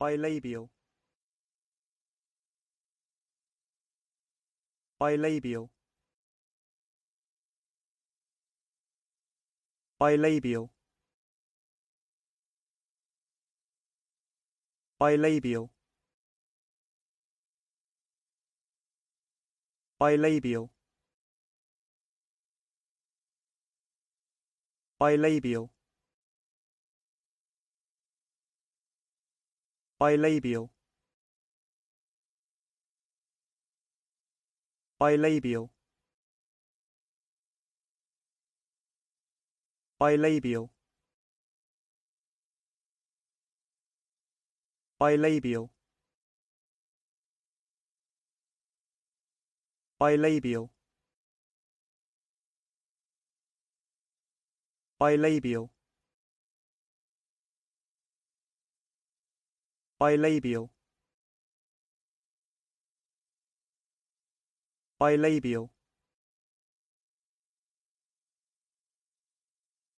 bilabial, bilabial, bilabial, bilabial, bilabial, bilabial, bilabial, bilabial, bilabial, bilabial, bilabial, bilabial, bilabial, bilabial,